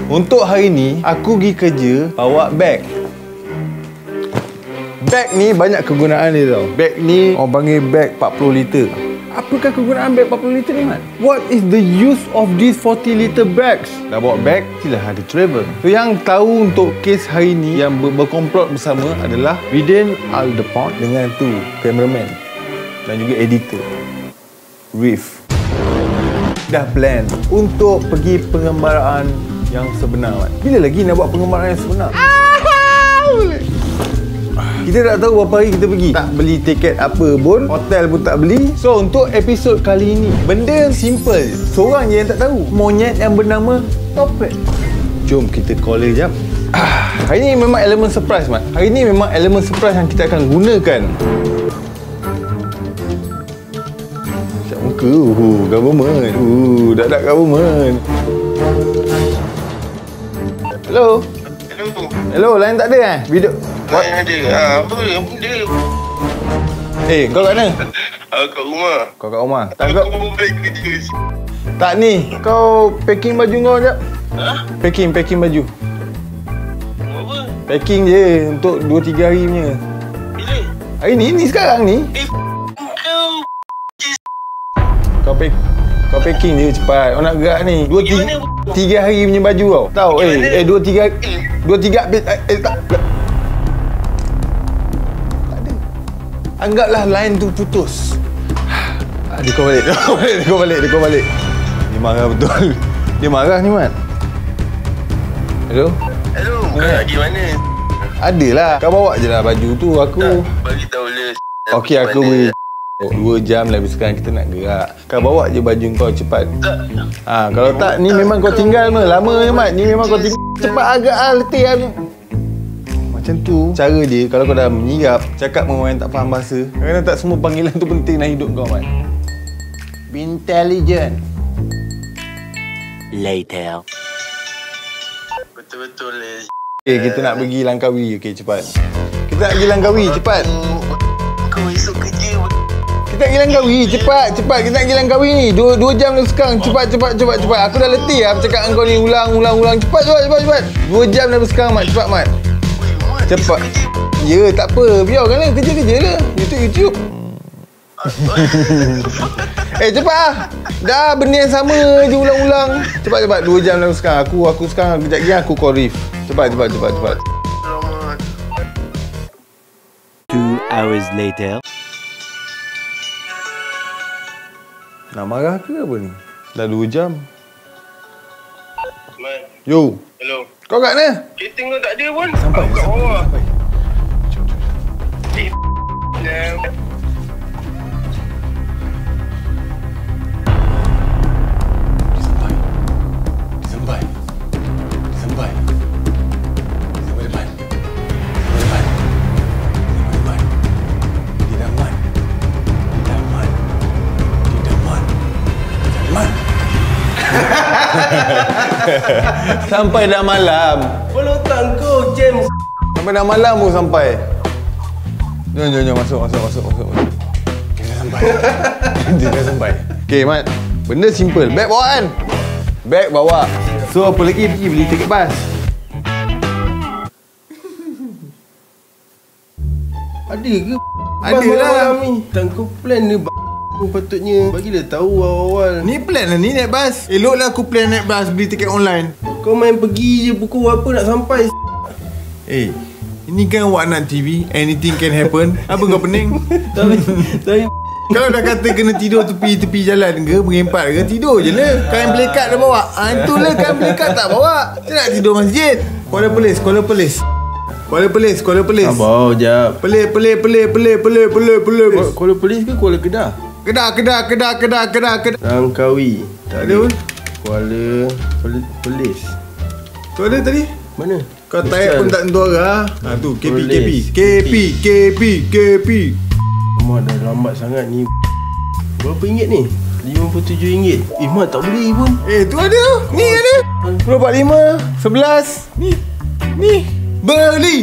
Untuk hari ni, aku pergi kerja bawa beg. Beg ni banyak kegunaan dia tau. Beg ni orang panggil beg 40 liter. Apakah kegunaan beg 40 liter ni, Mat? What is the use of these 40 liter bags? Dah bawa beg, sila ada travel. So yang tahu untuk kes hari ni yang berkomplot bersama adalah Ridin Aldepont dengan tu cameraman dan juga editor Riff. Dah plan untuk pergi pengembaraan yang sebenar, Mat. Bila lagi nak buat pengembaraan yang sebenar? Kita tak tahu berapa hari kita pergi. Tak beli tiket apa pun, hotel pun tak beli. So untuk episod kali ini, benda simple je. Seorang je yang tak tahu. Monyet yang bernama Topet. Jom kita call dia jap. Hari ni memang elemen surprise, Mat. Hari ni memang elemen surprise yang kita akan gunakan. Siap muka. Government. Dak government. Hello. Hello, line tak ada video. Line ada. Apa benda? Kau kat mana? Kat rumah. Kau kat rumah. Aku balik kerja. Tak ni, kau packing baju kau jap. Packing baju. Apa? Packing je untuk 2-3 hari punya. Bila? Hari ni sekarang ni. Kau packing je cepat. Kau nak gerak ni. 2-3 hari punya baju kau. Tahu 2-3 habis tak ada. Anggaplah line tu putus. Dia kau balik. Dia marah betul. Dia marah ni, Mat. Hello, kau lagi mana? Adalah. Kau bawa je lah baju tu. Aku Bagi tahu le. okey, aku beri 2 jam lebih sekarang kita nak gerak. Kau bawa je baju kau cepat. Kalau tak ni memang kau tinggal lama je, Mat. Ni memang kau tinggal cepat agak letih lah. Macam tu cara dia. Kalau kau dah menyirap cakap dengan orang yang tak faham bahasa, kadang-kadang tak semua panggilan tu penting dalam hidup kau, Mat. Be intelligent. Later. Betul-betul le. Kita nak pergi Langkawi. Okey, cepat. Kita nak pergi Langkawi, cepat. Kau esok kerja. Kita nak pergi Langkawi, cepat. Kita nak pergi Langkawi ni. 2 jam dah sekarang. Cepat. Aku dah letih lah cakap dengan kau ni ulang. Cepat. 2 jam dah sekarang, Mat. Cepat, Mat. Cepat. Ya, tak apa. Biarkanlah kerja lah. YouTube. Cepat lah. Dah benda yang sama je ulang-ulang. Cepat. 2 jam dah sekarang. Aku sekarang kejap lagi aku call Riff. Cepat. 2 hours later. Nak marah ke apa ni? Dah 2 jam. Man. Yo. Hello. Kau kat mana? Kereta kau tak ada pun. Sampai. Kat bawah. Jom. Sampai. Depan. Di daman. Sampai dah malam. Follow tak kau, James. Sampai dah malam pun sampai. Jom masuk. Kita dah sampai. Okey, Mat. Benda simple. Beg bawa kan? Beg bawa. So apa lagi? Pergi beli tiket bas. Ada ke? Ada lah. Tak kau plan ni. Patutnya bagilah tahu awal-awal. Ni plan lah ni naik bas. Eloklah aku plan naik bas beli tiket online. Kau main pergi je pukul berapa nak sampai? Ini kan Waknat TV. Anything can happen. Apa kau pening? Tapi Kalau dah kata kena tidur tepi jalan ke, berempat ke, tidur je lah. Kain pelekat dah bawa. Itulah kain pelekat tak bawa. Dia nak tidur masjid. Kuala Perlis. abang jap. Pelik. Kuala Perlis ke Kuala Kedah? Kedah. Langkawi. Tak ada pun. Kuala Perlis. Tu ada tadi. Mana? Kau tayak pun tak tentu arah. Tu KP. Mak dah lambat sangat ni. Berapa ringgit ni? RM57. Mat tak boleh pun. Tu ada. Ni ada. 25, 11. Ni. Beli.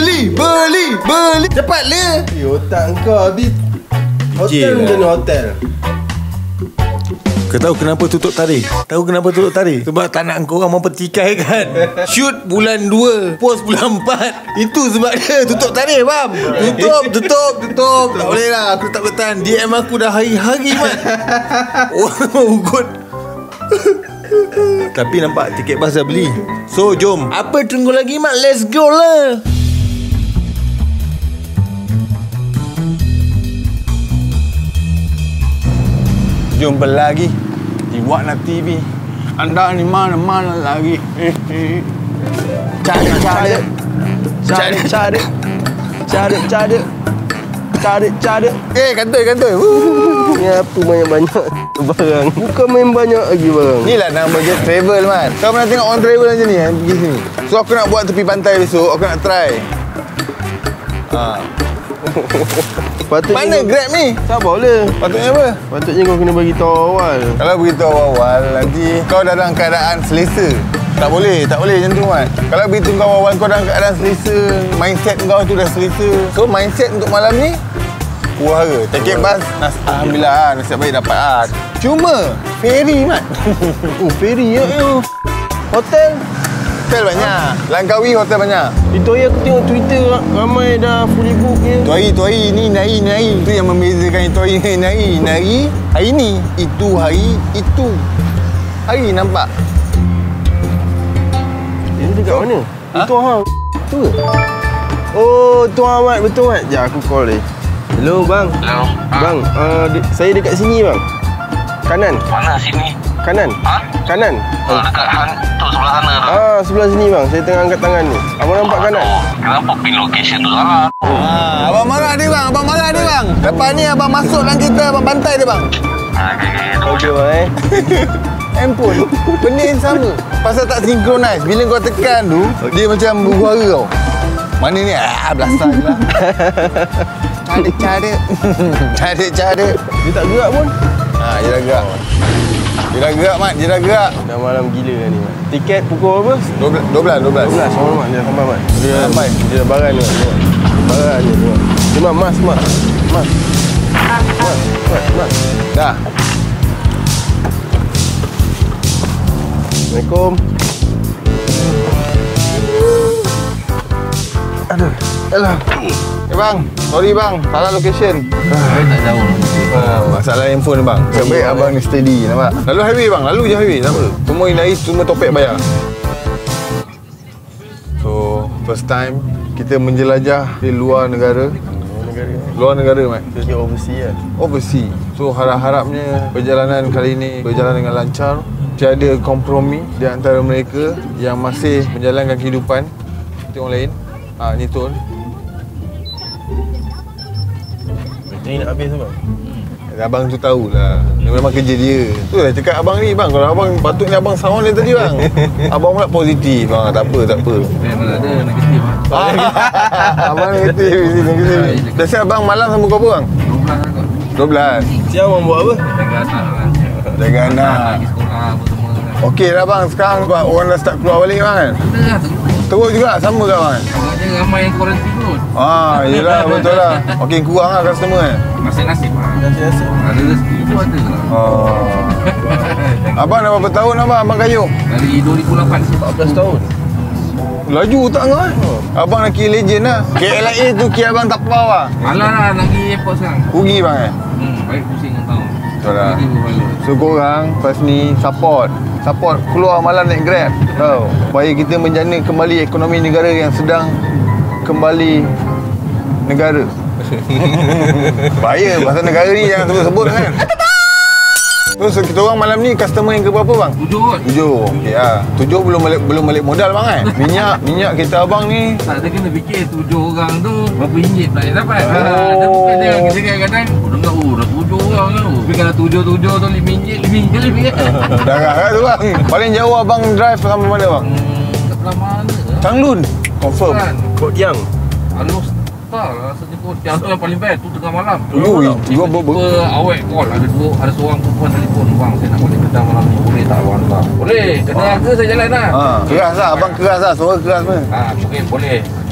Cepat le. Otak kau habis. Hotel macam mana hotel? Kau tahu kenapa tutup tarikh? Tahu kenapa tutup tarikh? Sebab tak nak korang mempertikai kan. Shoot bulan 2, post bulan 4. Itu sebab dia tutup tarikh, faham? Tutup. Tak boleh lah, aku tak bertahan. DM aku dah hari-hari, Mat. Oh, good. Tapi nampak tiket bas dah beli. So jom. Apa tunggu lagi, Mat? Let's go lah. Jumpa lagi di Warna TV. Anda ni mana-mana lagi. Cari. Kantoi. Ni apa banyak-banyak barang. Bukan main banyak lagi barang. Ni lah nama je travel, Man. Kau pernah tengok orang travel macam ni pergi sini. So aku nak buat tepi pantai besok. Aku nak try. Mana Grab ni? Sabarlah. Patutnya apa? Patutnya kau kena bagi tahu awal. Kalau beritahu awal, nanti kau dalam keadaan selesa. Tak boleh macam tu, Mat. Kalau beritahu kau awal, kau dalam keadaan selesa, mindset kau tu dah selesa. So mindset untuk malam ni puara. Tiket bas, alhamdulillah lah, nasib baik dapat lah. Cuma ferry, Mat. Oh, ferry ya. Hotel banyak. Langkawi hotel banyak. itu hari aku tengok Twitter ramai dah fully book je. Itu hari ni Nari. Itu yang membezakan itu hari Nari. Nari hari ni. Itu hari itu. Hari nampak. Ini dekat mana? Itu hang. Tu ke? Oh, Tuan Ahmad, betul Mat. Sekejap aku call dia. Hello bang. Hello. Bang, saya dekat sini bang. Kanan. Mana sini? Kanan. Kanan. Dekat tu sebelah sana tu. Sebelah sini bang. Saya tengah angkat tangan ni. Abang nampak kanan? Kenapa pin location tu salah? Abang marah dia, bang. Lepas ni abang masuk dalam kereta, abang bantai dia, bang. Okey bang Handphone benda yang sama. Pasal tak synchronize. Bila kau tekan tu, dia macam bersuara tau. Mana ni? Belasah je lah. Cara. Dia tak gerak pun. Dia dah gerak. Mat. Dia dah gerak. Dah malam gila ni Mat. Tiket pukul apa? 12. 12 sama Mat. Dia dah sampai Mat. Dia dah baran ni Mat. Baran ni Mat. Dia Mat. Dah. Assalamualaikum. Aduh. Alah. Bang. Sorry bang. Salah location. Tak jauh. Masalah handphone ni bang. Sebaik abang ni steady, nampak? Lalu highway bang. Lalu je highway. Tak apa. Semua hindari, semua topek bayar. So, first time kita menjelajah di luar negara. Luar negara, Mat. Dia overseas lah. Overseas. So, harap-harapnya perjalanan kali ini berjalan dengan lancar. Tiada kompromi di antara mereka yang masih menjalankan kehidupan seperti orang lain. Ni Tun. Ini nak habis tu bang? Abang tu tahulah. Dia memang kerja dia. Tu lah cakap abang ni bang. Kalau abang patutnya abang sound dia tadi bang. Abang pula positif. Tak apa. Memang ada negatif. Abang negatif. Biasa abang malam sama kau apa bang? 12. Siapa abang buat apa? Jaga anak. Lagi sekolah apa semua. Okey lah bang. Sekarang orang dah start keluar balik bang kan? Ada Teruk juga. Sama ke bang? Agaknya ramai yang kuarantin pun. Yelah betul lah. Okey kurang lah customer kan? Nasib-nasib lah. Nasi-nasi. Ada rezeki tu ada lah. Abang dah berapa tahun abang kayuh? Dari 2008. 14 tahun. Laju tak kau kan? Abang nak kira legend lah. KLIA tu kira abang tak pau lah. Malah lah nak pergi airport sekarang. Rugi bang Baik pusing dengan kau. Betul lah. Lagi berbalik. So korang first ni support keluar malam naik Grab tahu supaya kita menjana kembali ekonomi negara yang sedang kembali negara. Bahaya pasal negara ni jangan sebut-sebut kan. So kita orang malam ni customer yang ke berapa bang? 7 kot. 7. Okey ah. 7 belum balik modal bang kan. Minyak kita abang ni Tak ada kena fikir 7 orang tu berapa ringgit pula yang dapat. Ada bukan dia kita kadang-kadang dengar dah 7 orang tu. Tapi kalau 7 tu RM5 lebih. darah kan tu bang. Paling jauh abang drive sampai mana bang? Sebelah mana? Changlun. Confirm. Kod yang. Alus tak lah rasanya kot. Yang tu yang paling best tu tengah malam. Gua awet call ada seorang perempuan telefon, bang saya nak balik Kedah malam ni, boleh tak abang? Boleh, kena harga saya jalan lah. Keras lah, abang keras lah, suara keras pun. Mungkin boleh.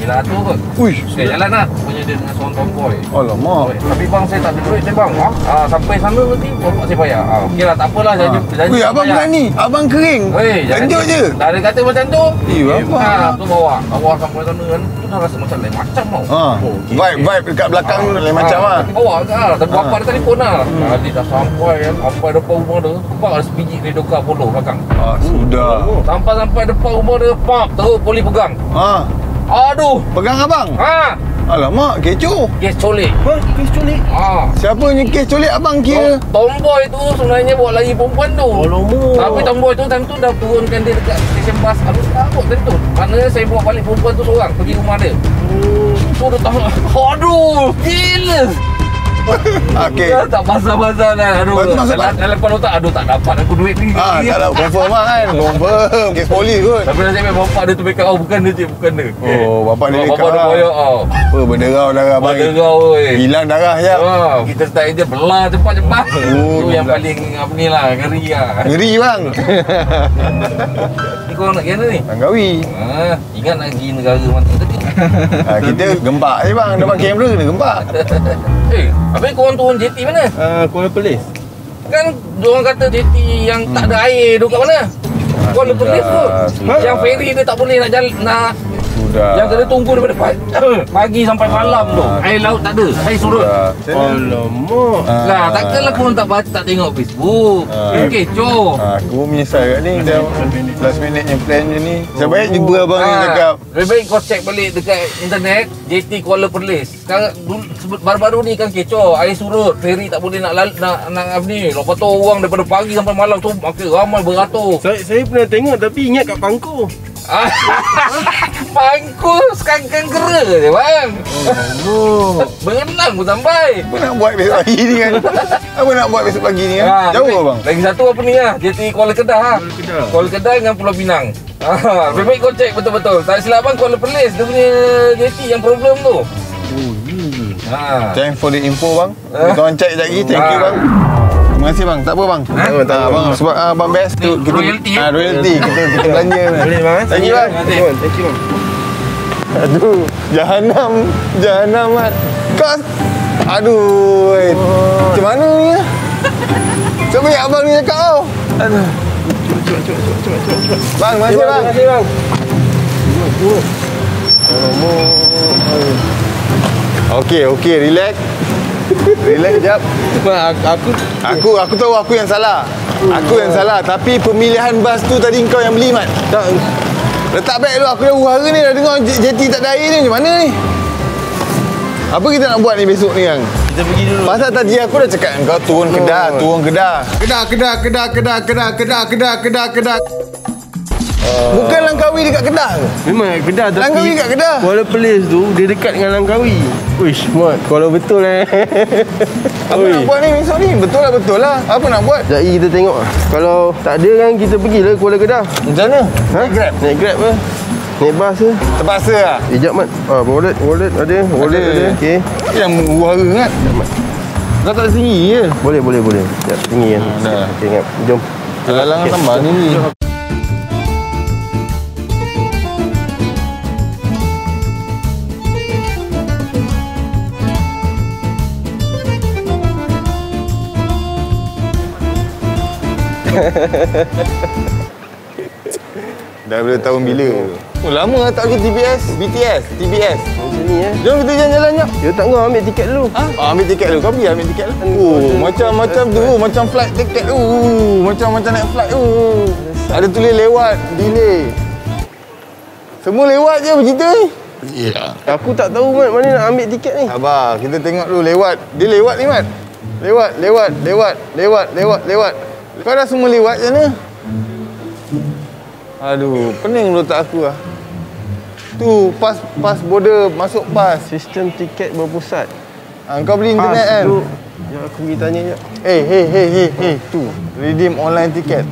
900 kot. Uish. Okey, jalan lah. Punya dia dengan seorang tomboy. Alamak. Tapi bang saya tak ada duit saya bang. Sampai sana nanti bapak saya bayar. Okey lah, tak apalah janji. Wih, abang berani. Abang kering. Lanjut je. Dah ada kata macam tu. Apa? Tu bawa sampai sana kan. Tu dah rasa macam lain macam tau. Vibe dekat belakang lain macam lah. Tapi bawa ke lah. Dan bapak dia telefon lah. Dia dah sampai kan. Sampai depan rumah dia. Nampak ada sebiji radio car Polo belakang. Sudah. Sampai depan rumah dia. Pak, terus poli pegang. Aduh. Pegang abang? Alamak, kecoh. Kes colik. Kes colik? Siapa ni kes colik abang kira? Tomboy tu sebenarnya bawa lari perempuan tu. Tapi tomboy tu time tu dah turunkan dia dekat stesen bas Alus Taruk time tu. Mana saya bawa balik perempuan tu seorang pergi rumah dia. Tu dia tahu. Aduh, gila. Okey. Tak pasal-pasal lah. Aduh. Dalam kepala otak, aduh tak dapat aku duit ni. Tak lah, confirm lah kan. Confirm. Kes polis kot. Tapi nasib baik bapak dia tu backup. Bukan dia cik, bukan dia. Bapak dia Bapak dekat dia lah. koyak. Apa, berderau darah abang. Berderau weh. Hilang darah je. Kita start je belah cepat-cepat. Itu yang paling apa ni lah, ngeri lah. Ngeri bang. Ni korang nak kena ni? Langkawi. Ingat nak pergi negara mana tadi? Kita gempak je bang. Dapat kamera kena gempak. Habis korang turun JT mana? Kuala Perlis. Kan diorang kata JT yang tak ada air tu kat mana? Kuala Perlis tu. Yang ferry dia tak boleh nak jalan, nak Sudah. yang kena tunggu daripada pagi sampai malam tu. Air laut tak ada. Air surut. Alamak. Lah, takkanlah korang tak baca, tak tengok Facebook. Kecoh. Aku menyesal kat ni. Dah last minute yang plan je ni. Sebaik jumpa abang ni cakap. Lebih baik kau check balik dekat internet JT Kuala Perlis. Sekarang baru-baru ni kan kecoh, air surut, ferry tak boleh nak apa ni. Lepas tu orang daripada pagi sampai malam tu makin ramai beratur. Saya pernah tengok tapi ingat kat Pangkor. Pangku sekarang gera je bang. Berenang pun sampai. Apa nak buat besok pagi ni kan? Apa nak buat besok pagi ni kan? Jauh abang? Lagi satu apa ni lah, JT Kuala Kedah. Kuala Kedah dengan Pulau Pinang. Lebih baik kau check betul-betul. Tak silap bang, Kuala Perlis dia punya JT yang problem tu. Thanks for the info bang. Kita orang check sekejap lagi. Thank you bang. Terima kasih bang. Tak apa bang. Tak bang. Sebab abang best tu kita royalty. Kita belanja. Boleh bang. Thank you bang. Thank you bang. Aduh, jahanam mat. Kau aduh. Macam mana ni? Cuba abang ni cakap tau. Aduh. Cepat. Bang, terima kasih bang. Terima kasih bang. Okey, relax. Relax jap. Aku tahu aku yang salah. Aku yang salah, tapi pemilihan bas tu tadi kau yang beli mat. Tak. Letak beg dulu, aku dah huru ni dah dengar JT tak ada air ni. Macam mana ni? Apa kita nak buat ni besok ni yang? Kita pergi dulu. Pasal tadi aku dah cakap kau turun Kedah. Kedah. Bukan Langkawi dekat Kedah ke? Memang Kedah tapi Langkawi kat Kedah. Kuala Perlis tu dia dekat dengan Langkawi. Uish, mat. Kalau betul Apa nak buat ni besok ni? Betul lah. Apa nak buat? Sekejap kita tengok. Kalau tak ada kan kita pergilah Kuala Kedah. Macam mana? Naik Grab ke? Naik bas ke? Terpaksa lah. Sekejap mat. Wallet ada. Okey. Yang huru kan? Kau tak tinggi je. Boleh. Sekejap tinggi kan. Dah. Okey, ingat. Jom. Alang tambah ni. Daripada tahun bila? Lama tak aku BTS. Macam ni Jom kita jalan-jalan jap. Dia tak ngah ambil tiket dulu. Ambil tiket dulu. Kau pergi ambil tiket dulu. Macam tu. Macam flight tiket tu. Macam naik flight tu. Ada tulis lewat, delay. Semua lewat je bercerita ni. Ya. Aku tak tahu mat mana nak ambil tiket ni. Sabar, kita tengok dulu lewat. Dia lewat ni mat. Lewat. Kau dah semua lewat je ni. Aduh, pening mulut tak aku lah. Tu, pas border masuk pas. Sistem tiket berpusat. Kau beli internet kan? Tu. Ya, aku pergi tanya je. Hey. Tu, redeem online tiket.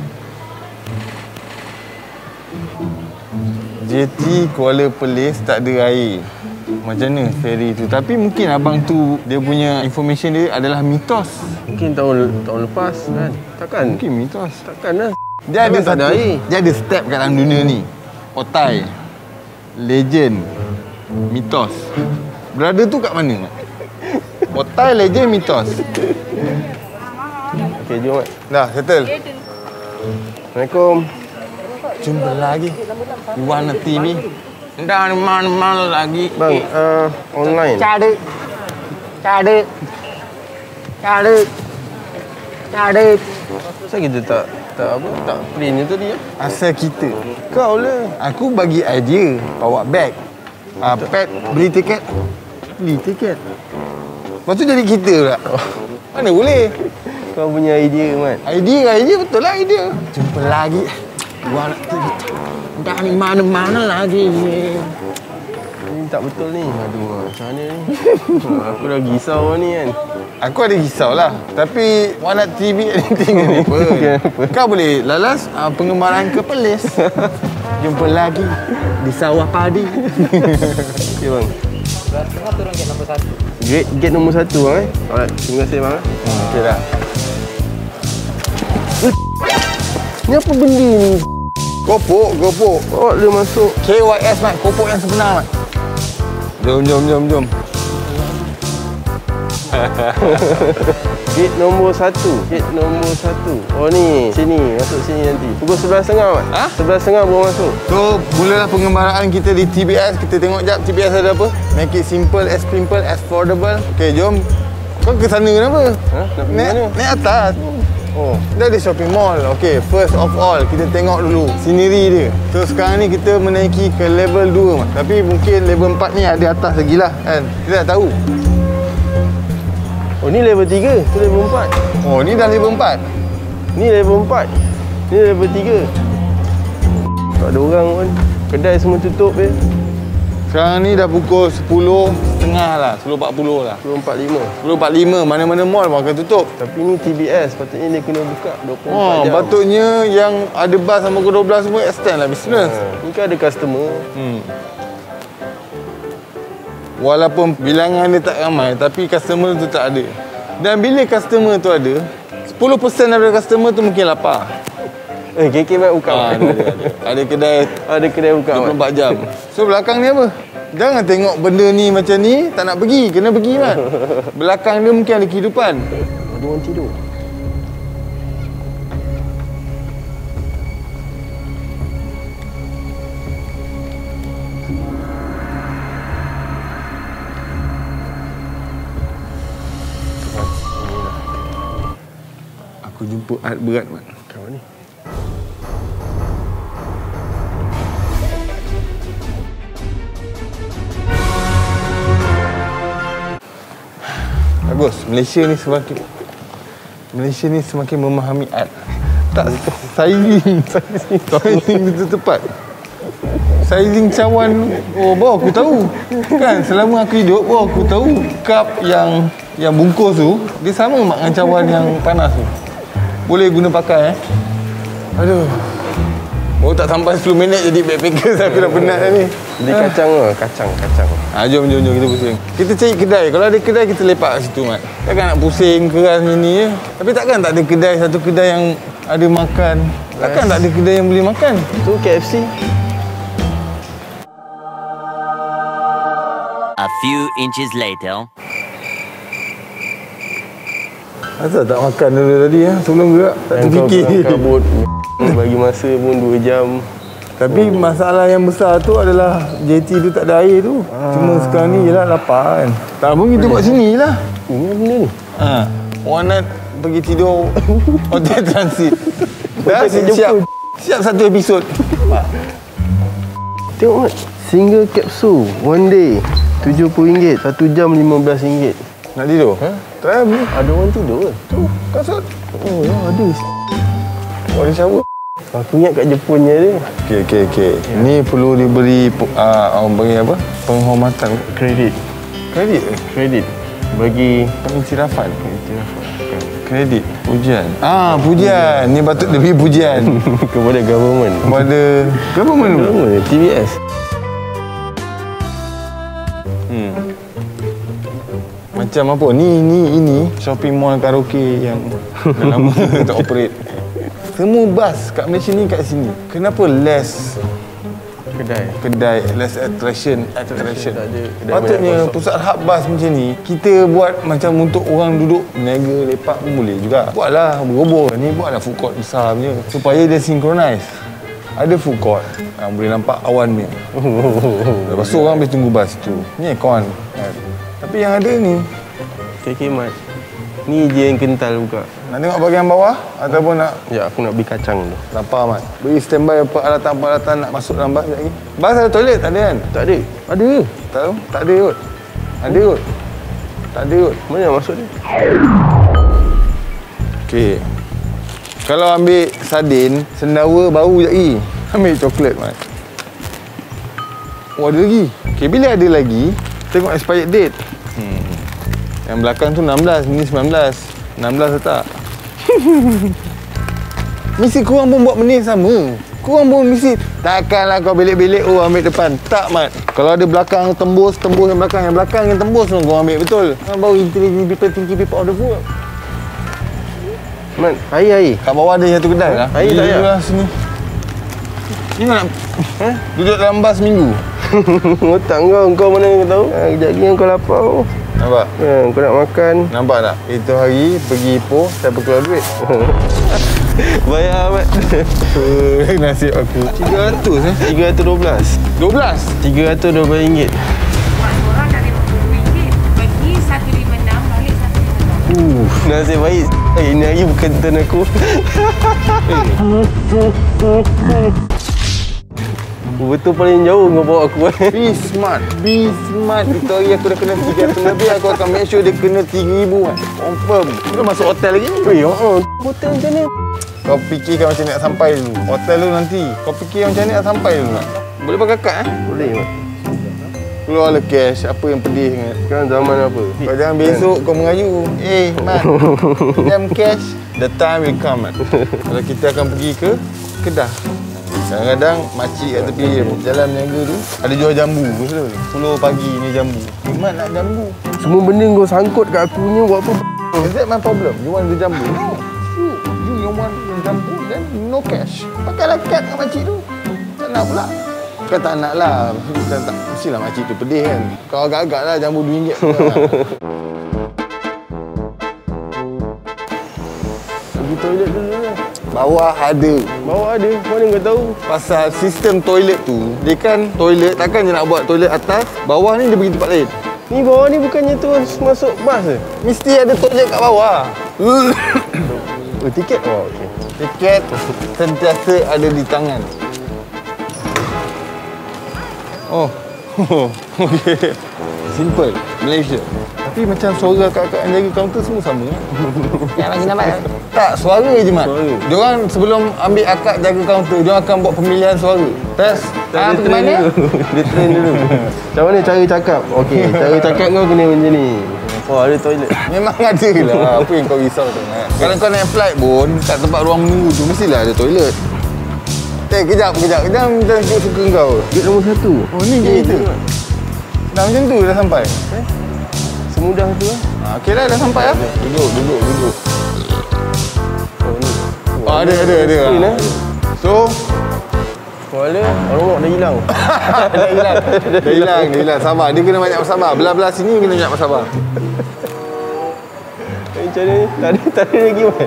JT Kuala Perlis tak ada air. Macam mana ferry tu? Tapi mungkin abang tu dia punya information dia adalah mitos. Mungkin tahun lepas kan. Takkan? Mungkin mitos. Takkan lah. Dia ada tak ada air. Dia ada step kat dalam dunia ni. Otai, Legend, Mitos. Brother tu kat mana, Mat? Hotel Legend Mitos. Okey, jom, Mat. Dah, settle. Assalamualaikum. Jumpa lagi. You wanna TV? Dah mana-mana lagi. Bang, online. Cari. Kenapa kita tak print je tadi ya? Asal kita. Kau lah. Aku bagi idea bawa beg. Pet beli tiket. Beli tiket. Lepas tu jadi kita pula. Mana boleh? Kau punya idea, Mat. Idea betul lah idea. Jumpa lagi. Gua nak dah ni mana-mana lagi. Ini tak betul ni. Aduh, macam mana ni? Aku dah risau ni kan. Aku ada risau lah. Tapi Wanat TV anything ni apa? Kau boleh lalas pengembaraan ke Perlis. Jumpa lagi di sawah padi. Okey, bang. Tengah turun gate nombor 1. Gate nombor 1, bang. Alright, terima kasih, bang. Okey dah. Ni apa benda ni? Kopok. Oh, dia masuk. KYS, Mat. Kopok yang sebenar, Mat. Jom. Gate nombor 1. Oh ni, sini. Masuk sini nanti. Pukul 11.30, Mat. 11.30 baru masuk. So, mulalah pengembaraan kita di TBS. Kita tengok jap TBS ada apa. Make it simple, as affordable. Okey, jom. Kau ke sana kenapa? Nak pergi mana? Naik atas. Oh, Dia ada shopping mall. Okey, first of all, kita tengok dulu scenery dia. So, sekarang ni kita menaiki ke level 2, Mat. Tapi mungkin level 4 ni ada atas lagi lah, kan? Kita tak tahu. oh ni level 3. Tu level 4. Oh, ni dah level 4. Ni level 4. Ni level 3. Tak ada orang pun. Kedai semua tutup je. Sekarang ni dah pukul 10.30 lah. 10.40 lah. 10.45. 10.45. Mana-mana mall pun akan tutup. Tapi ni TBS. Patutnya dia kena buka 24 Oh, jam. patutnya yang ada bas sampai pukul 12 semua extend lah business. Ni kan ada customer. Walaupun bilangan dia tak ramai, tapi customer tu tak ada. Dan bila customer tu ada, 10% daripada customer tu mungkin lapar. KK baik buka. Ada kedai Ada kedai buka. 24 jam. So belakang ni apa? Jangan tengok benda ni macam ni, tak nak pergi. Kena pergi, Mat. Belakang dia mungkin ada kehidupan. Ada orang tidur. Aku jumpa art berat, Mat. Kau ni. Bagus. Malaysia ni semakin memahami art. Tak sizing itu tepat. Sizing cawan, baru aku tahu. Kan selama aku hidup baru aku tahu cup yang bungkus tu dia sama dengan cawan yang panas tu. Boleh guna pakai Aduh. Baru tak sampai 10 minit jadi backpacker. Aku dah penat dah ni. Beli kacang ke? Kacang. Jom kita pusing. Kita cari kedai. Kalau ada kedai kita lepak kat situ, Mat. Takkan nak pusing keras ni je. Tapi takkan tak ada kedai, satu kedai yang ada makan. Takkan tak ada kedai yang boleh makan. Tu KFC. A few inches later. Asal tak makan dulu tadi sebelum gerak. Tak terfikir. Kabut. Bagi masa pun 2 jam. Tapi masalah yang besar tu adalah JT tu tak ada air tu. Cuma sekarang ni jelah lapar kan. Tak pun kita buat sini je lah. Ini benda ni. Wanat pergi tidur hotel transit. Dah siap satu episod. Tengok, Mat. Single capsule one day RM70, 1 jam RM15. Nak tidur? Tak ada. Ada orang tidur ke? Tu kasut. Oh ya, ada. Oh, dia shower. Aku ingat kat Jepunnya dia. Okey. Ni perlu diberi orang panggil apa? Penghormatan. Kredit. Kredit. Bagi Pengiktirafan. Kredit. Pujian. Pujian. Ni patut diberi pujian. kepada government. Kepada government. TBS. Macam apa? Ini shopping mall karaoke yang dah lama tak operate. Semua bas kat Malaysia ni kat sini. Kenapa less Kedai less attraction. Tak ada. Patutnya pusat hub bus macam ni kita buat macam untuk orang duduk niaga lepak pun boleh juga. Buatlah berobor ni, buatlah food court besar punya supaya dia synchronize. Ada food court boleh nampak awan ni. Lepas tu orang boleh tunggu bas tu. Ni aircon kan. Tapi yang ada ni Okay, Mat. Ni je yang kental buka. nak tengok bahagian bawah ataupun nak Ya, aku nak beli kacang dulu. lapar Mat. Beri standby peralatan-peralatan nak masuk dalam bas sekejap lagi. Bas ada toilet tak ada kan? Tak ada. Ada ke? Tahu? Tak ada kot. Ada kot. Tak ada kot. Mana nak masuk dia? Okey. Kalau ambil sardin, sendawa bau je lagi. Ambil coklat, Mat. Oh, ada lagi. Okey, bila ada lagi, tengok expired date. Yang belakang tu 16, ni 19. 16 tak? Mesti korang pun buat benda yang sama. Korang pun mesti takkanlah kau belik-belik ambil depan. Tak, Mat. Kalau ada belakang tembus yang belakang yang tembus tu kau ambil betul. Baru intelligent people of the world. Mat, air. Kat bawah ada satu kedai lah. Air tak payah. Sini. Ni nak duduk dalam bas seminggu. Otak kau mana kau tahu? Kejap lagi kau lapar. Nampak? Kau nak makan. Nampak tak? Itu hari pergi Ipoh, siapa keluar duit? Bayar, Mat. Nasib aku. 300 312. 12? RM312. Orang dari RM20 pergi 156 balik 156. Nasib baik. Ini hari bukan turn aku. Betul paling jauh kau bawa aku. Be smart. Be smart. Victoria aku dah kena 300 lebih. Aku akan make sure dia kena 3,000 kan. Confirm. Kau masuk hotel lagi ni? Hotel macam mana? Kau fikirkan macam ni nak sampai dulu. Hotel dulu nanti. Kau fikir macam ni nak sampai dulu nak. Boleh pakai kad Boleh, Mat. Keluar le cash. Apa yang pedih sangat. Sekarang zaman apa? Kau jangan besok kau mengayu. Mat. Jam cash. The time will come, Mat. Kalau kita akan pergi ke Kedah. Kadang-kadang makcik kat tepi jalan niaga tu ada jual jambu. 10 pagi ni jambu. Mat nak jambu. Semua benda kau sangkut kat aku ni buat apa? Is that my problem? You want the jambu? No. You want the jambu, then no cash. Pakailah kad kat makcik tu. Tak nak pula. Kau tak nak lah. Tak, mestilah makcik tu pedih kan. Kau agak-agak lah jambu RM2. Pergi toilet dulu lah. Bawah ada. Bawah ada. Mana kau tahu? Pasal sistem toilet tu, dia kan toilet, takkan je nak buat toilet atas, bawah ni dia pergi tempat lain. Ni bawah ni bukannya tu masuk bas ke? Mesti ada toilet kat bawah. Tiket? Oh, okey. Tiket sentiasa ada di tangan. Oh. Okey. Simple. Malaysia. Tapi macam suara kakak yang jaga kaunter semua sama kan? Yang lagi nampak tak, suara je, Mat. Diorang sebelum ambil akak jaga kaunter, diorang akan buat pemilihan suara. Test. Pergi mana? Dia train dulu. Macam mana cara cakap? Okey, cara cakap kau kena macam ni. Oh, ada toilet. Memang ada lah. Apa yang kau risau sangat? Kalau kau naik flight pun, kat tempat ruang menunggu tu, mestilah ada toilet. Kejap. Jangan suka kau. Gate nombor 1. Oh, ni gate kita. Dah macam tu dah sampai. Semudah tu lah. Okey dah sampai lah. Duduk. Oh, ni. Oh, ada. Screen, So, Kuala, orang dah hilang. Dah hilang. Sabar. Dia kena banyak bersabar. Belah-belah sini kena banyak bersabar. Macam ni? Tak ada lagi, Man.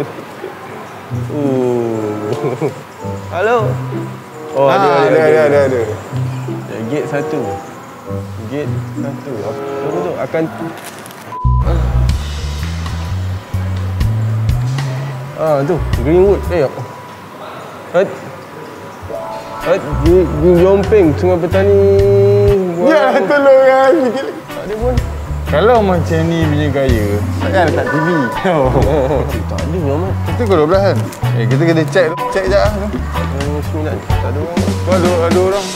Halo. Oh, ada. Gate 1. Gate 1. Apa tu? Akan... tu. Greenwood. Jompeng, Sungai Petani. Ya, tolong lah. Sikit lagi. Tak ada pun. Kalau macam ni punya gaya, takkan letak TV. Tak ada, Muhammad. Kita pukul 12 kan? Kita kena check sekejap lah. 9. Tak ada orang. Kau ada orang.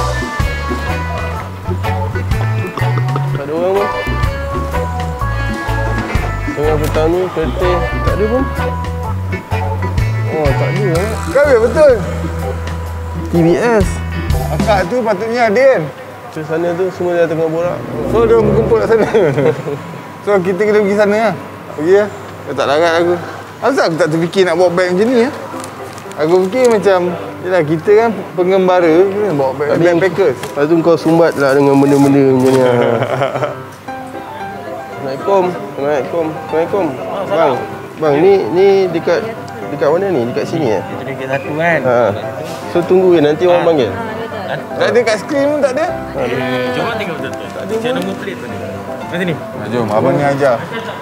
Tak ada orang pun. Sungai Petani, Kerteh. Tak ada pun. Oh, tak ada, Muhammad. Kau betul. TBS. Akak tu patutnya ada kan? Di sana tu semua dah tengah borak. So dia berkumpul kat sana. So kita kena pergi sana lah. Pergi lah. Dia tak larat aku. Asal aku tak terfikir nak bawa beg macam ni lah. Aku fikir macam Yelah, kita kan pengembara, kena bawa backpackers. Lepas tu kau sumbat lah dengan benda-benda macam ni. Assalamualaikum. Bang, ni dekat mana ni? Dekat sini Itu dekat satu kan. So tunggu nanti orang panggil. Tak ada kat skrin pun tak ada. Cuma tengok betul-betul. Tak ada nombor plate tadi. Kat sini. Jom, abang ni ajar.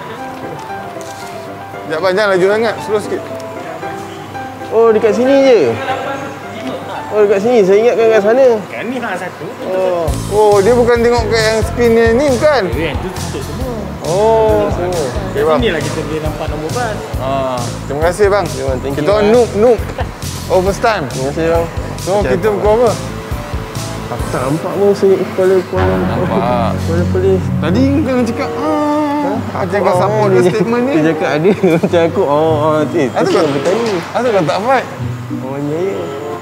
Sekejap bang, jangan laju sangat. Slow sikit. Oh, dekat sini je. Oh, dekat sini. Saya ingatkan kat sana. Kan ni nak satu. Oh, dia bukan tengok kat yang skrin ni bukan? Yang tu tutup semua. Oh, semua. Okay, bang. Inilah kita boleh nampak nombor bas. Terima kasih bang. Thank you, Kita orang noob. Oh, first time. Terima kasih bang. So, kita pukul apa? Tak nampak pun saya kepala Nampak. Kepala polis. Tadi kena cakap macam kau support the statement ni. Dia cakap ada macam aku. Tu kan bertani. Asal kau tak fight? Orang jaya.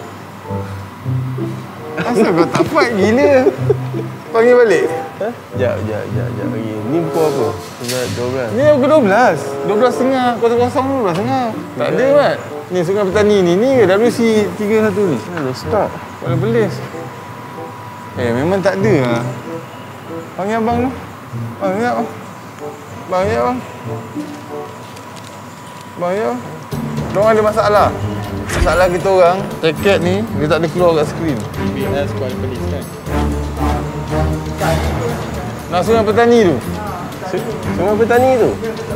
Asal kau tak fight gila? Panggil balik. Sekejap lagi. Ni pukul apa? 12. Ni pukul 12. 12.30. 12.30. Tak ada Mat. Ni Sungai Petani ni ke WC 31 ni? Mana start? Kuala Belis. Memang tak ada lah. Panggil abang tu. Bang, ya bang. Bang, ya bang. Bang, ya bang. Diorang ada masalah. Masalah kita orang, tiket ni, dia tak ada keluar kat skrin. BS Kuala Belis kan. Nak Sungai Petani tu. Sungai Petani tu?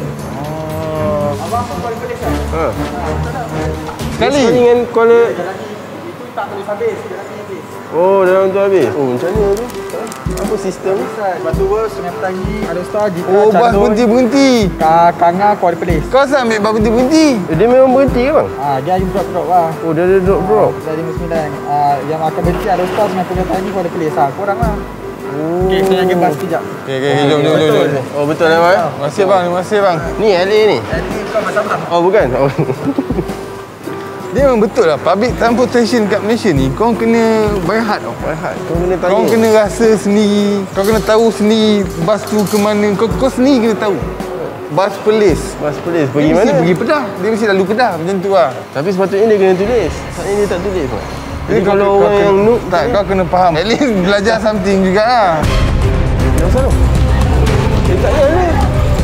Abang Kuala Belis kan? Sekali. Dengan Kuala... Itu tak boleh habis. Dia nak habis. Oh, dalam tu habis? Oh, macam mana tu? Apa sistem? Lepas tu Sungai Petani, ada star Jika, Oh, bas berhenti-berhenti. Kanga Kuala Belis. Kau asal ambil bas berhenti-berhenti? Dia memang berhenti ke bang? Dia ada drop lah. Oh, dia ada drop. Dah 59. Yang akan berhenti ada star Sungai Petani Kuala Belis. Korang lah. Okey, saya lagi bas sekejap. Okey, jom. Oh, betul lah bang? Terima kasih bang, terima kasih bang. Ni LA ni? Jadi kau masalah. Oh, bukan? Oh. Dia memang betul lah, public transportation kat Malaysia ni, kau kena by heart tau. By heart. Kau kena tanya. Kau kena rasa sendiri, kau kena tahu sendiri bas tu ke mana, kau sendiri kena tahu. Bas Perlis. Bas Perlis pergi Dia mana? mesti pergi Kedah. Dia mesti lalu Kedah macam tu lah. Tapi sepatutnya dia kena tulis. Sepatutnya dia tak tulis pun. Jadi Kau- kalau kau orang kena- yang noob tak, kau kena faham. At least belajar something jugalah. Yang sana. Dia tak ada ni.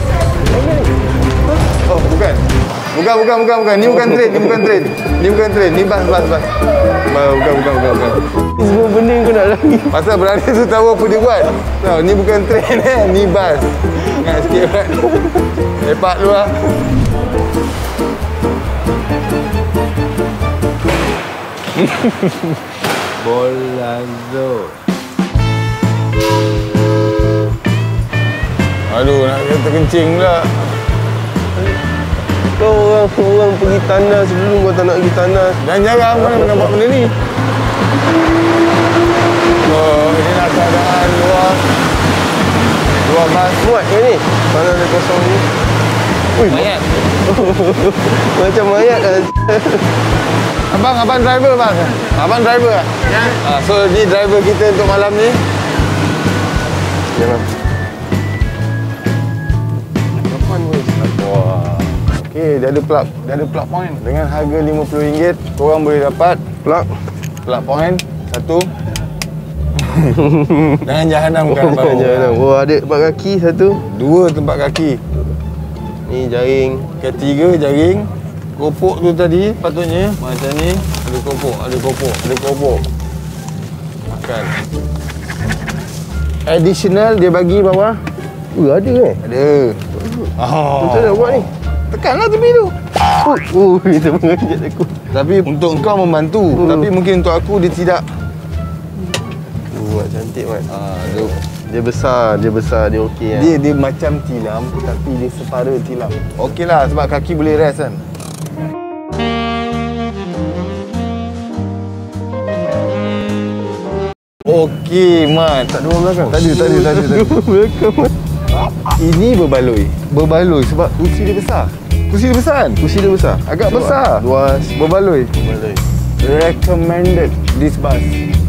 Oh, bukan. Bukan. Ni bukan train. Ni bas. Bukan. Ni semua benda kau nak lagi. Pasal berada tu tahu apa dia buat. Tahu, ni bukan train ni bas. Ingat sikit kan. Lepak lu lah. Bola Zul. Aduh, nak kata kencing pula. Kau orang pergi tandas sebelum kau tak nak pergi tandas. Jangan jarang kau nak buat benda ni. Oh, ini nak keadaan luar bas. Muat ke ni? Mana ada kosong ni? Ui, Mayat. macam mayat kan. Abang driver bang. Abang driver ah. Ya. So ni driver kita untuk malam ni. Jangan. Kapan weh? Wah. Okey, dia ada plug point dengan harga RM50. Korang boleh dapat plug point satu. Jangan jahanam kan bang. Jangan. Oh, ada tempat kaki satu. Dua tempat kaki. Ni jaring. Ketiga jaring. Kopok tu tadi patutnya macam ni. Ada kopok. Makan. Additional dia bagi bawah. Ada ke? Ada. Macam mana buat ni? Tekanlah tepi tu. Dia mengajak aku. Tapi untuk engkau membantu. Tapi mungkin untuk aku dia tidak. Mat cantik mat. Dia, Dia besar, dia okey kan. dia macam tilam tapi dia separa tilam. Okeylah sebab kaki boleh rest kan. Okey mat. Tak ada orang belakang. Tak ada. Belakang mat. Ini berbaloi sebab kursi dia besar. Kursi dia besar kan? Kursi dia besar. Agak besar. Luas. Berbaloi. Balai. Recommended this bus.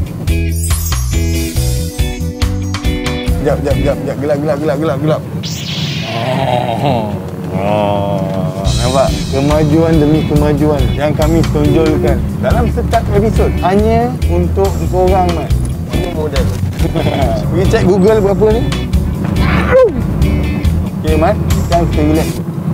Jap. Gelap. Nampak? Kemajuan demi kemajuan yang kami tonjolkan dalam setiap episod hanya untuk korang, Mat. Ini model. Pergi check Google berapa ni. Okay, Mat. Sekarang kita relax.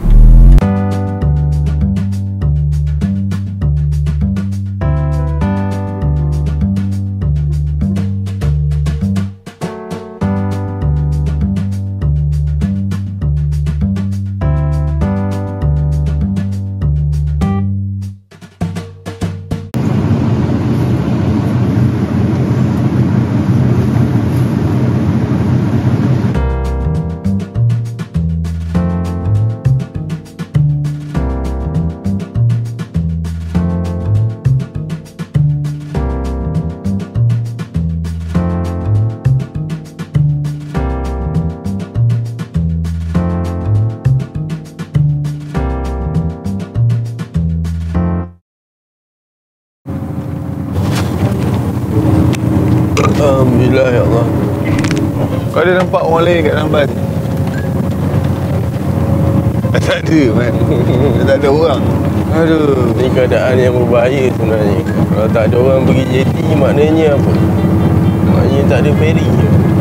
Alhamdulillah ya Allah. Kau ada nampak orang lain kat dalam bas? Tak ada, man. Tak ada orang. Aduh. Ni keadaan yang berbahaya sebenarnya. Kalau tak ada orang pergi JT, maknanya apa? Maknanya tak ada ferry.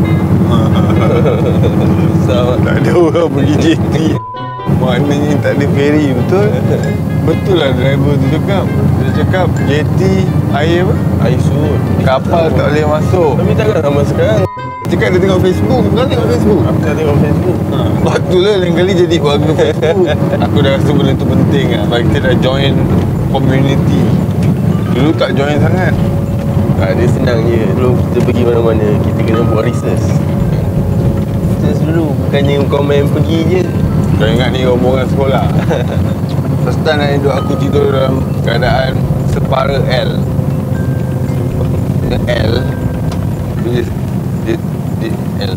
Susah. Tak ada orang pergi JT. Maknanya tak ada ferry, betul? Betul lah driver tu cakap. Dia cakap JT air apa? Air surut. Kapal tak boleh masuk. Tapi takkan sama sekarang. Cakap dia tengok Facebook. Kau tengok Facebook? Aku tak tengok Facebook. Waktu lah lain kali jadi warga Facebook. Aku dah rasa benda tu penting lah. Sebab kita dah join community. Dulu tak join sangat. Dia senang je. Sebelum kita pergi mana-mana, kita kena buat research. Research dulu. Bukannya komen pergi je. Kau ingat ni rombongan sekolah. First time nak hidup aku tidur dalam keadaan separa L. L. L.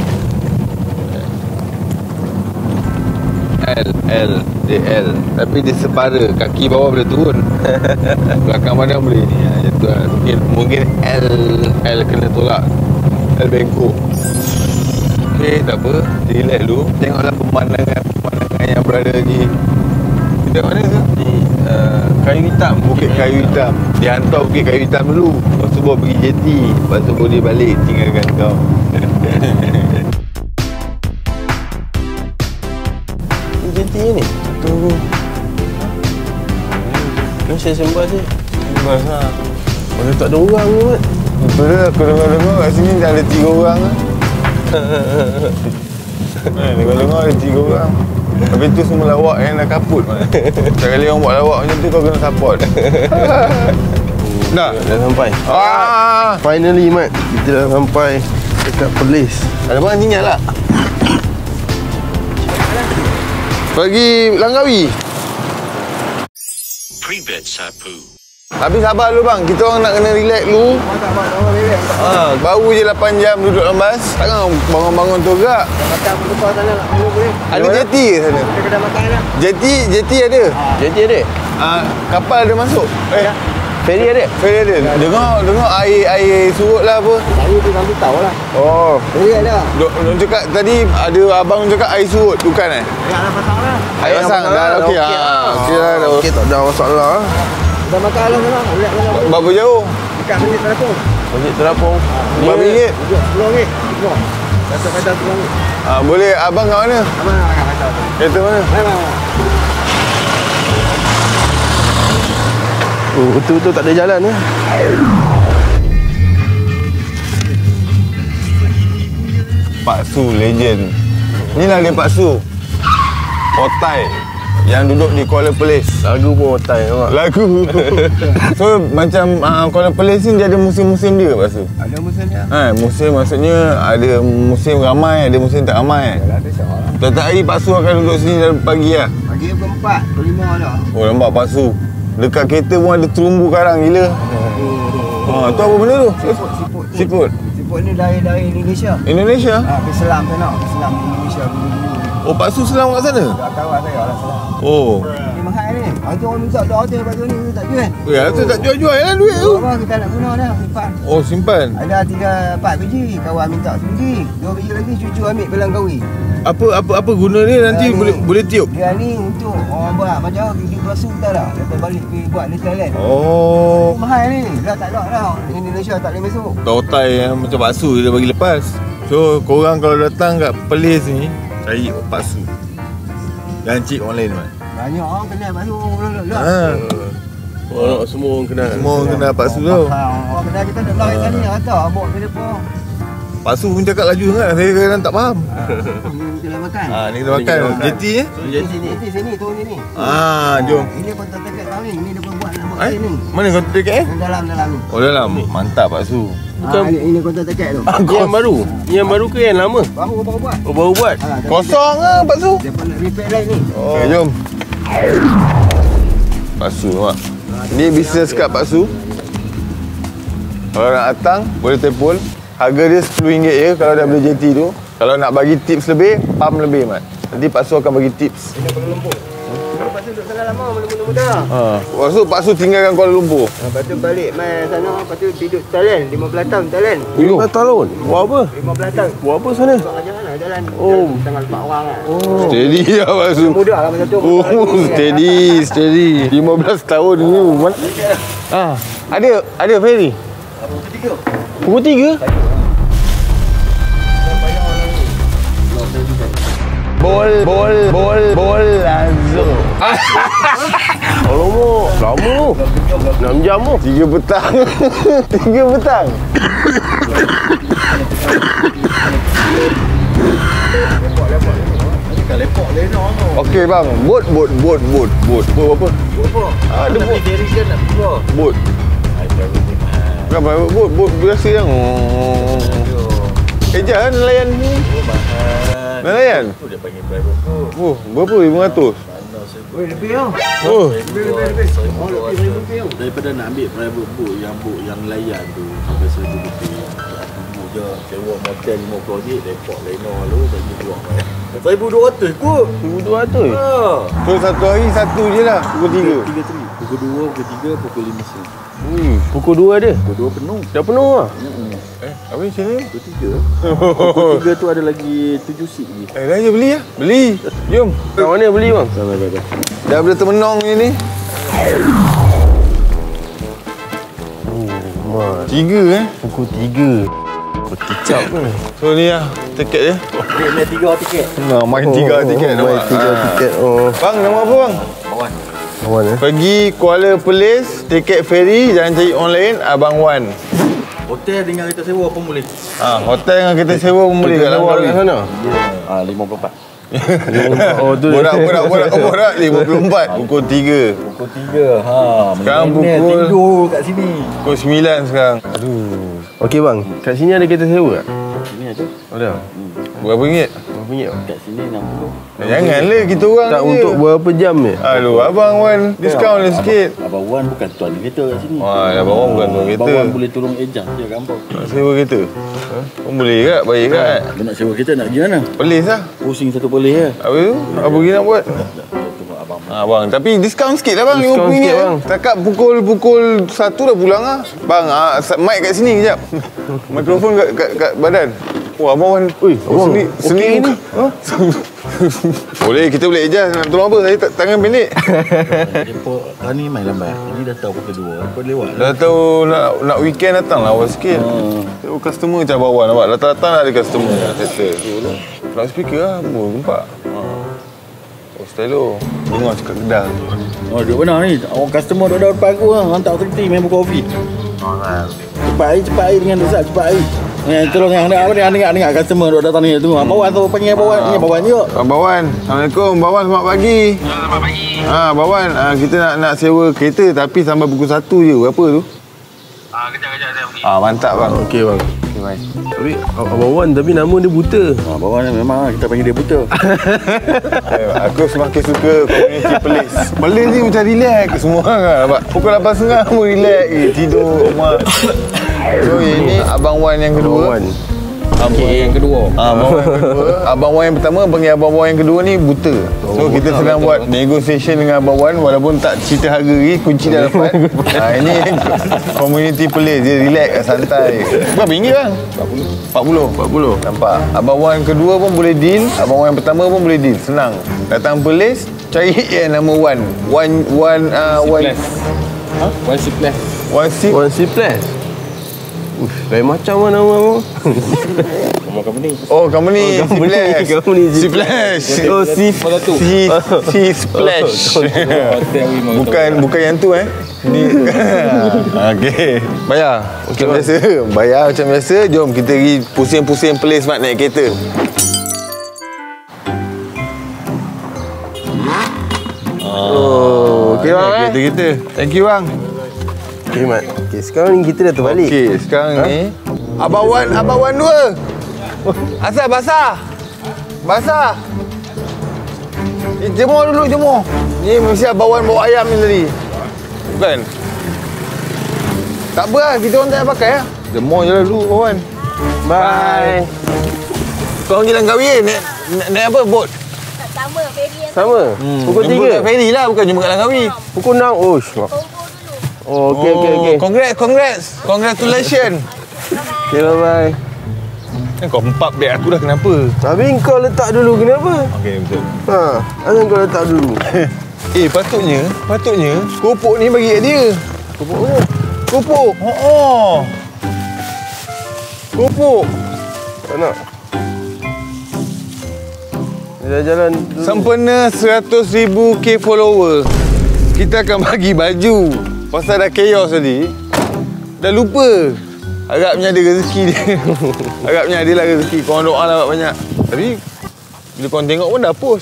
L. DL. Tapi dia separa. Kaki bawah boleh turun. Belakang badan boleh ni. Macam tu lah. Mungkin L kena tolak. L bengkok. Okay, tak apa. Relax dulu. Tengoklah pemandangan yang berada di... Kita mana tu? Di Kayu Hitam. Bukit Kayu Hitam. Dia hantar Bukit Kayu Hitam dulu. Lepas tu bawa pergi JT. Lepas tu boleh balik tinggalkan kau. JT ni? Tunggu. Ni saya sembah je. Bas lah. Mana tak ada orang kot. Betul lah. Aku dengar-dengar kat sini dah ada 3 orang lah. Dengar-dengar ada 3 orang. Tapi tu semua lawak yang dah kaput. Setiap kali orang buat lawak macam tu kau kena support. Dah? Dah sampai. Finally, Mat. Kita dah sampai dekat Perlis. Ada bang tinggal lah. Pergi Langkawi. Pre-bed sapu. Tapi sabar dulu bang, kita orang nak kena relax dulu. Baru je 8 jam duduk dalam bas. Takkan bangun-bangun tu gerak. Makan apa depan sana nak minum boleh. Ada jeti ke sana? Kita kedai makan lah. Jeti ada. JT ada? Kapal ada masuk. Ferry ada? Ferry ada. Dengar air surut lah apa. Saya tu nanti tahu lah. Oh. Boleh ada. Dok cakap tadi ada abang cakap air surut, bukan eh? Ya, nak pasang lah. Air pasang dah okey. Okey lah. Okey, tak ada masalah. Dah makan lah sana. Boleh mana boleh. Berapa jauh? Dekat Masjid Terapung. Masjid Terapung. Berapa ringgit? RM10. Kata-kata RM10. Boleh abang kat mana? Abang nak makan kata tu. Kereta mana? Memang. Betul-betul tak ada jalan eh. Pak Su legend. Inilah dia Pak Su. Otai yang duduk di Kuala Perlis. Lagu pun otai nampak. Lagu. So macam Kuala Perlis ni dia ada musim-musim dia Pak Su. Ada musimnya. Musim maksudnya ada musim ramai, ada musim tak ramai. Yalah, ada syawal lah. Setiap hari Pak Su akan duduk sini dari pagi lah. Pagi pukul 4, pukul 5 dah. Oh nampak Pak Su. Dekat kereta pun ada terumbu karang gila. Tu apa benda tu? Siput. Siput ni dari Indonesia. Indonesia? Pergi selam sana. Pergi selam Indonesia dulu. Oh Pak Su selam kat sana? Tak kawan saya lah selam. Oh. Ni mahal ni. Ada orang minta dah hotel baju ni tak jual. Ya, tu tak jual-jual lah duit tu. Abang kita nak guna dah simpan. Oh, simpan. Ada 3-4 biji, kawan minta sebiji. 2 biji lagi cucu ambil pelang kahwin. Apa guna dia nanti boleh tiup? Dia ni untuk orang buat macam gigi basuh tak dah. Lepas balik pergi buat di Thailand. Oh. Mahal ni. Dah tak ada dah. Indonesia tak boleh masuk. Tautai yang macam bakso dia bagi lepas. So, korang kalau datang kat Perlis ni, cari bakso. Jangan cik online man. Banyak orang kenal basuh. Ha. Semua orang kenal. Semua orang kena bakso tu. Orang kenal kita dah lain tadi yang kata abang telefon. Bakso pun cakap laju sangat. Saya kadang tak faham. Kita nak makan. Ni kita makan. Jeti ni? Sini, turun sini. Jom. Ini pun tak dekat tahun ni. Ini dia pun buat nak buat sini. Mana kau dekat Dalam ni. Oh, dalam. Mantap bakso. Ini kontak dekat tu. Yang baru? Yang baru ke yang lama? Baru buat. Oh, baru buat? Kosong ke bakso? Dia pun nak repair lain ni. Okay, jom. Bakso mak. Ni bisnes kat bakso. Kalau nak datang, boleh telefon. Harga dia RM10 je kalau dah beli JT tu. Kalau nak bagi tips lebih, pam lebih mat. Nanti Pak Su akan bagi tips. Ini Kuala Lumpur. Lepas tu duduk sana lama, muda-muda. Lepas tu Pak Su tinggalkan Kuala Lumpur. Lepas tu balik main sana, lepas tu hidup Thailand, 15 tahun Thailand. 15 tahun? Buat apa? 15 tahun. Buat apa sana? Buat jalan. Oh. Tengah lepak orang kan. Oh. Steady lah Pak Su. Muda lah masa tu. Oh, steady. 15 tahun ni. Ada ferry? Pukul 3? Bol Lazo. Lama. 6 jam tu. 3 petang. 3 petang. Okey bang, bot apa? Ada bot. Bot. Berapa bot biasa yang jangan nelayan ni. Nelayan? Dia panggil private boat. Oh, berapa? 500? Lebih tau. Oh. Lebih. Daripada nak ambil private boat yang nelayan tu sampai 1,000 lebih. Tunggu je sewa motel 50 ringgit depok leno lu bagi buang. 1,200 kot. 1,200? So satu hari satu je lah. Pukul 3. 3 tri. Pukul 2, pukul 3, pukul 5 siang. Pukul 2 ada? Pukul 2 penuh. Dah penuh lah? Apa macam ni? Pukul 3. Pukul 3 tu ada lagi 7 seat lagi. Dah je beli lah. Beli. Jom. Kat mana beli bang? Dah boleh termenong ni. 3 Pukul 3. Kecap ke? So ni lah tiket dia. Dia 3 tiket. Main 3 tiket. Main 3 tiket. Bang, nama apa bang? Wan Pergi Kuala Perlis, tiket ferry, jangan cari online, Abang Wan. Hotel dengan kita sewa pun boleh. Hotel dengan kita sewa pun boleh kat Sewa kat sana? 54. Oh tu. Borak 54 pukul 3. Pukul 3. Sekarang pukul tidur kat sini. Pukul 9 sekarang. Okey bang, kat sini ada kereta sewa tak? Sini ada. Ada. Berapa ringgit? Berapa ringgit? Kat sini 60. Janganlah kita orang Tak je. untuk berapa jam je? Aduh, Abang Wan diskaun lah sikit. Abang Wan bukan tuan kereta kat sini. Abang Wan bukan tuan kereta. Abang Wan boleh tolong ejan je kat Ampau. Nak sewa kereta? Pun boleh kat, baik kat. Dia nak sewa kereta nak pergi mana? Perlis lah. Pusing satu boleh ya. Apa tu? Apa lagi nak buat? Tengok abang. Bang, tapi diskaun sikit lah bang, Diskaun RM50 sikit, bang. bang. Setakat pukul 1 dah pulang lah. Bang, mic kat sini kejap. Mikrofon kat badan. Oh, Abang Wan. Abang, seni okey ni. Boleh, kita boleh ejas. Nak tolong apa? Saya tangan pendek. Depok ni main lambat. Ini dah tahu pukul 2. Kau lewat lah. Dah tahu nak weekend datang lah awal sikit. Customer macam bawah nampak. Datang-datang ada customer. Settle. Loudspeaker lah. Gempak. Oh, stylo. Dengar cakap Kedah. Oh, duduk benar ni. Orang customer duduk depan aku lah. Hantar authority main buka kopi. Cepat air dengan Zat, cepat air. Terus yang dengar customer duduk datang ni. Tunggu. Abang Wan tu panggil Abang Wan. Ni Abang Wan juga. Abang Wan. Assalamualaikum. Abang Wan, selamat pagi. Selamat pagi. Abang Wan, kita nak sewa kereta tapi sampai pukul 1 je. Berapa tu? Kejap saya pergi. Mantap bang. Okey bang. Okey, bye. Tapi Abang Wan tapi nama dia buta. Abang Wan memang kita panggil dia buta. Aku semakin suka community Perlis. Perlis ni macam relax semua orang kan. Nampak? Pukul 8.30 pun relax. Tidur rumah. So ini Abang Wan yang kedua. Abang Wan. Okey, yang kedua. Abang Wan yang kedua. Abang Wan yang pertama panggil Abang Wan yang kedua ni buta. So kita sedang buat negotiation dengan Abang Wan walaupun tak cerita harga lagi, kunci dah dapat. Ini community place, dia relax, santai. Berapa ringgit bang? 40. Nampak? Abang Wan kedua pun boleh deal, Abang Wan yang pertama pun boleh deal. Senang. Datang Perlis, cari yang nama Wan. One C Plus. Lain macam mana nama? Nama company. Oh, company C Splash. Oh, C Splash. Bukan yang tu Ni. Okey. Bayar. Macam biasa. Bayar macam biasa. Jom kita pergi pusing-pusing Perlis Smart naik kereta. Okey bang. Kereta kita. Thank you bang. Okey Mat. Okey, sekarang ni kita dah terbalik. Okey, sekarang ni Abang Wan dua. Asal basah. Jemur dulu, jemur. Ni mesti Abang Wan bawa ayam ni tadi. Bukan? Tak apa lah, kita orang tak payah pakai lah. Jemur je lah dulu, Abang Wan. Bye. Korang jalan kahwin, naik apa, bot? Sama, ferry yang Sama. Pukul 3. Jemput kat ferry lah, bukan jemput kat Langkawi. Pukul 6. Oh, oh, okey. Congratulations. Okey, bye-bye. Kau empat beg aku dah, kenapa? Tapi kau letak dulu kenapa? Okey, betul. Asal kau letak dulu? Patutnya kopok ni bagi kat dia. Kopok mana? Kopok. Kopok. Tak nak. Dia dah jalan dulu. Sempena 100,000 K follower, kita akan bagi baju. Pasal dah chaos tadi, dah lupa. Harapnya ada rezeki dia. Harapnya ada lah rezeki. Korang doa lah banyak. Tapi bila korang tengok pun dah post.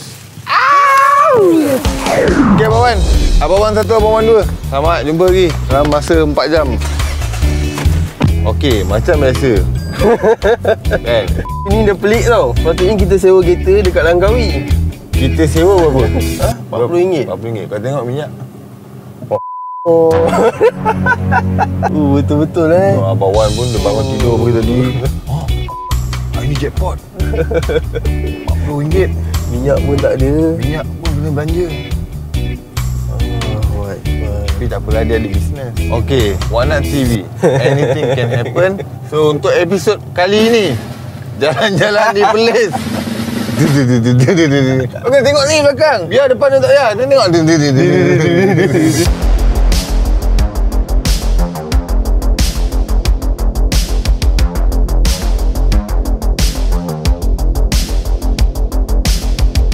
Okey Abang Wan. Abang Wan 1, Abang Wan 2. Selamat jumpa lagi dalam masa 4 jam. Okey, macam biasa. Kan? Ini dah pelik tau. Patutnya kita sewa kereta dekat Langkawi. Kita sewa berapa? RM40. RM40. Kau tengok minyak. Oh. Betul-betul Abang Wan pun dia bangun tidur pagi tadi. Ini jackpot. RM40. Minyak pun tak ada. Minyak pun kena belanja. Tapi tak apalah, dia ada bisnes. Okey, Wanat TV. Anything can happen. So untuk episod kali ini, jalan-jalan di Perlis. Okey, tengok ni belakang. Biar depan dia tak payah. Tengok.